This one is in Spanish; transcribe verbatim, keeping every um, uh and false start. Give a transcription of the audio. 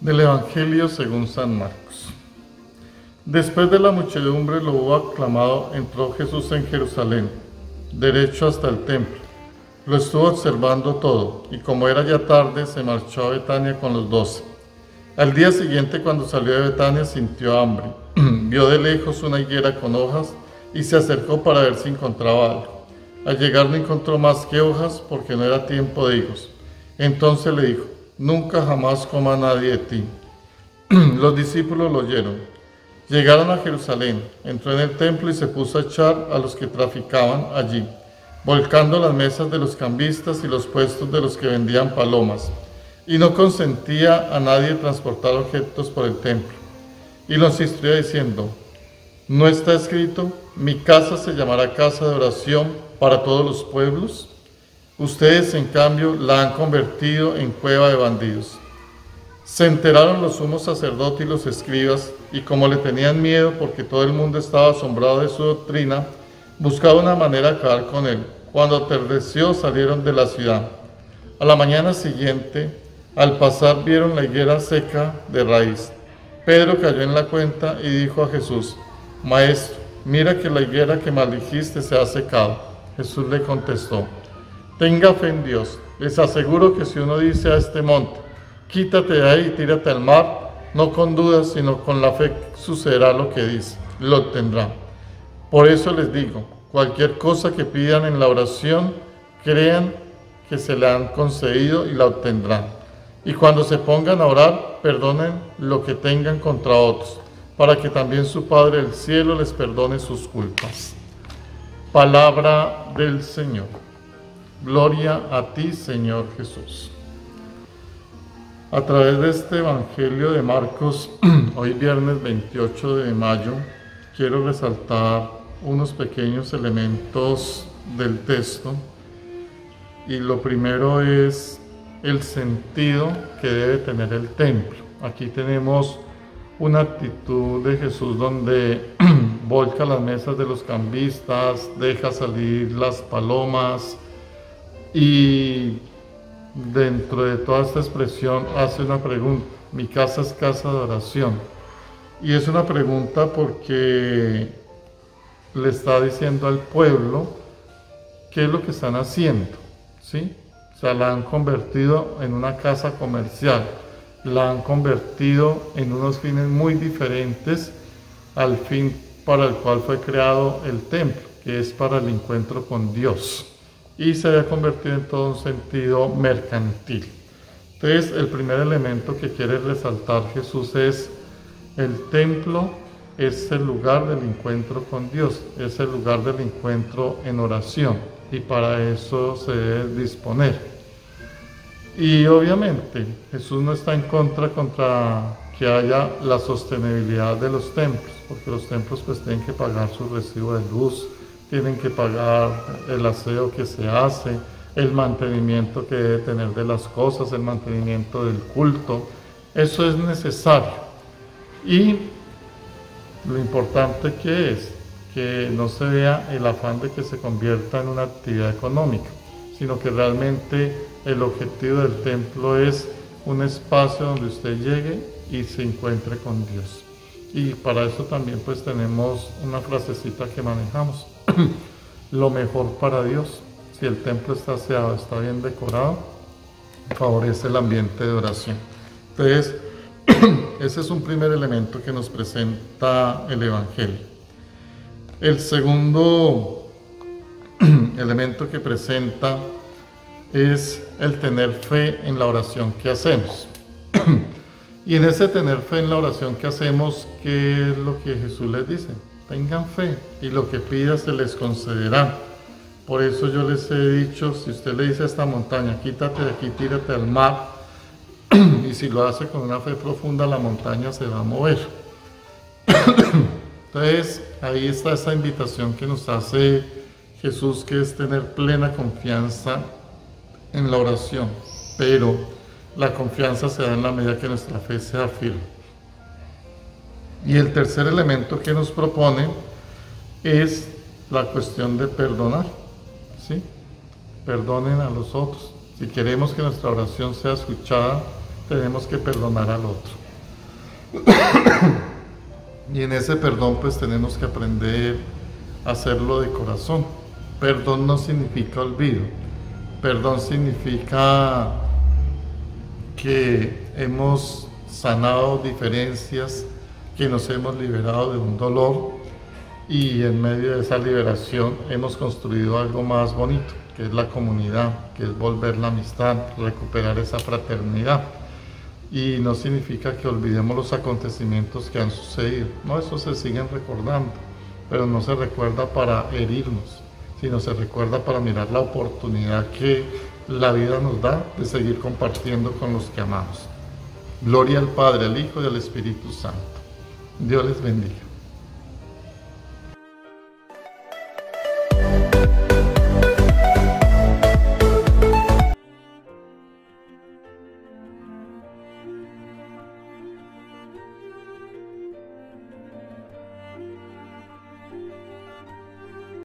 Del Evangelio según San Marcos. Después de la muchedumbre lo hubo aclamado, entró Jesús en Jerusalén, derecho hasta el templo. Lo estuvo observando todo, y como era ya tarde, se marchó a Betania con los doce. Al día siguiente, cuando salió de Betania, sintió hambre. Vio de lejos una higuera con hojas, y se acercó para ver si encontraba algo. Al llegar no encontró más que hojas, porque no era tiempo de higos. Entonces le dijo: nunca jamás coma nadie de ti. Los discípulos lo oyeron. Llegaron a Jerusalén, entró en el templo y se puso a echar a los que traficaban allí, volcando las mesas de los cambistas y los puestos de los que vendían palomas, y no consentía a nadie transportar objetos por el templo. Y los instruía diciendo: ¿no está escrito, mi casa se llamará casa de oración para todos los pueblos? Ustedes, en cambio, la han convertido en cueva de bandidos. Se enteraron los sumos sacerdotes y los escribas, y como le tenían miedo porque todo el mundo estaba asombrado de su doctrina, buscaban una manera de acabar con él. Cuando atardeció, salieron de la ciudad. A la mañana siguiente, al pasar, vieron la higuera seca de raíz. Pedro cayó en la cuenta y dijo a Jesús: Maestro, mira que la higuera que maldijiste se ha secado. Jesús le contestó: tenga fe en Dios. Les aseguro que si uno dice a este monte: quítate de ahí y tírate al mar, no con dudas, sino con la fe sucederá lo que dice, lo obtendrá. Por eso les digo, cualquier cosa que pidan en la oración, crean que se le han concedido y la obtendrán. Y cuando se pongan a orar, perdonen lo que tengan contra otros, para que también su Padre del cielo les perdone sus culpas. Palabra del Señor. Gloria a ti, Señor Jesús. A través de este Evangelio de Marcos, hoy viernes veintiocho de mayo, quiero resaltar unos pequeños elementos del texto. Y lo primero es el sentido que debe tener el templo. Aquí tenemos una actitud de Jesús donde volca las mesas de los cambistas, deja salir las palomas, y dentro de toda esta expresión hace una pregunta: mi casa es casa de oración. Y es una pregunta porque le está diciendo al pueblo qué es lo que están haciendo, ¿sí? O sea, la han convertido en una casa comercial, la han convertido en unos fines muy diferentes al fin para el cual fue creado el templo, que es para el encuentro con Dios. Y se había convertido en todo un sentido mercantil. Entonces, el primer elemento que quiere resaltar Jesús es: el templo es el lugar del encuentro con Dios, es el lugar del encuentro en oración, y para eso se debe disponer. Y obviamente Jesús no está en contra contra que haya la sostenibilidad de los templos, porque los templos pues tienen que pagar su recibo de luz, tienen que pagar el aseo que se hace, el mantenimiento que debe tener de las cosas, el mantenimiento del culto. Eso es necesario. Y lo importante que es que no se vea el afán de que se convierta en una actividad económica, sino que realmente el objetivo del templo es un espacio donde usted llegue y se encuentre con Dios. Y para eso también pues tenemos una frasecita que manejamos: lo mejor para Dios. Si el templo está aseado, está bien decorado, favorece el ambiente de oración. Entonces, ese es un primer elemento que nos presenta el Evangelio. El segundo elemento que presenta es el tener fe en la oración que hacemos. Y en ese tener fe en la oración que hacemos, ¿qué es lo que Jesús les dice? Tengan fe y lo que pida se les concederá. Por eso yo les he dicho, si usted le dice a esta montaña: quítate de aquí, tírate al mar, y si lo hace con una fe profunda, la montaña se va a mover. Entonces, ahí está esa invitación que nos hace Jesús, que es tener plena confianza en la oración, pero la confianza se da en la medida que nuestra fe sea firme. Y el tercer elemento que nos propone es la cuestión de perdonar, ¿sí? Perdonen a los otros. Si queremos que nuestra oración sea escuchada, tenemos que perdonar al otro. Y en ese perdón pues tenemos que aprender a hacerlo de corazón. Perdón no significa olvido. Perdón significa que hemos sanado diferencias, que nos hemos liberado de un dolor y en medio de esa liberación hemos construido algo más bonito, que es la comunidad, que es volver la amistad, recuperar esa fraternidad. Y no significa que olvidemos los acontecimientos que han sucedido, no, eso se siguen recordando, pero no se recuerda para herirnos, sino se recuerda para mirar la oportunidad que la vida nos da de seguir compartiendo con los que amamos. Gloria al Padre, al Hijo y al Espíritu Santo. Dios les bendiga.